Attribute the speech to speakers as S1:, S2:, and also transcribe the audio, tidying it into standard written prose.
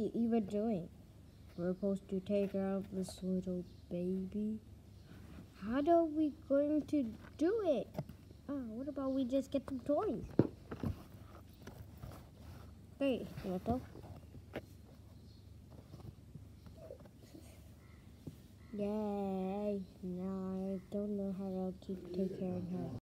S1: we even doing? We're supposed to take out this little baby. How are we going to do it? What about we just get some toys? Hey, Little. Yay. Now I don't know how to take care of her.